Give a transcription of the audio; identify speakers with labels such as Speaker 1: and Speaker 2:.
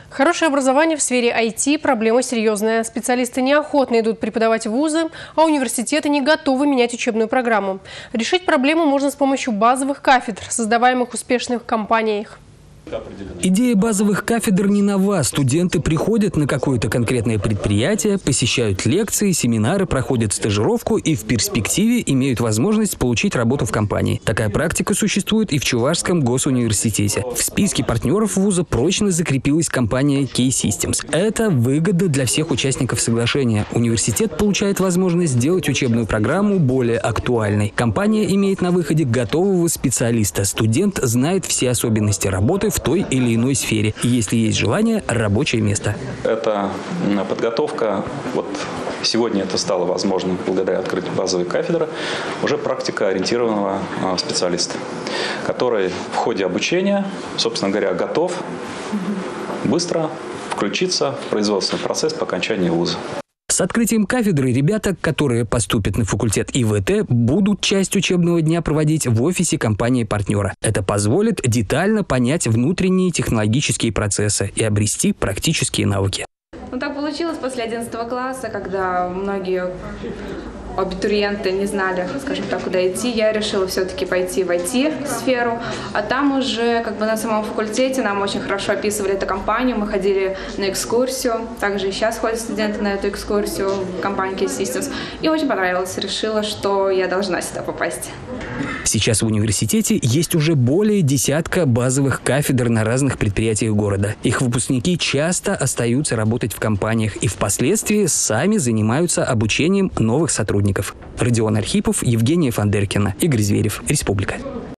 Speaker 1: Хорошее образование в сфере IT – проблема серьезная. Специалисты неохотно идут преподавать в вузы, а университеты не готовы менять учебную программу. Решить проблему можно с помощью базовых кафедр, создаваемых успешных компаниях.
Speaker 2: Идея базовых кафедр не нова. Студенты приходят на какое-то конкретное предприятие, посещают лекции, семинары, проходят стажировку и в перспективе имеют возможность получить работу в компании. Такая практика существует и в Чувашском госуниверситете. В списке партнеров вуза прочно закрепилась компания K-Systems. Это выгода для всех участников соглашения. Университет получает возможность сделать учебную программу более актуальной. Компания имеет на выходе готового специалиста. Студент знает все особенности работы в той или иной сфере. И если есть желание, рабочее место.
Speaker 3: Это подготовка, сегодня это стало возможным благодаря открытию базовой кафедры, уже практика ориентированного специалиста, который в ходе обучения, собственно говоря, готов быстро включиться в производственный процесс по окончании вуза.
Speaker 2: С открытием кафедры ребята, которые поступят на факультет ИВТ, будут часть учебного дня проводить в офисе компании-партнера. Это позволит детально понять внутренние технологические процессы и обрести практические навыки.
Speaker 4: Так получилось после 11 класса, когда многие абитуриенты не знали, скажем так, куда идти. Я решила все-таки пойти в IT-сферу, а там уже на самом факультете нам очень хорошо описывали эту компанию, мы ходили на экскурсию, также и сейчас ходят студенты на эту экскурсию в компании K-Systems, и очень понравилось, решила, что я должна сюда попасть.
Speaker 2: Сейчас в университете есть уже более десятка базовых кафедр на разных предприятиях города. Их выпускники часто остаются работать в компаниях и впоследствии сами занимаются обучением новых сотрудников. Родион Архипов, Евгения Фандеркина, Игорь Зверев, Республика.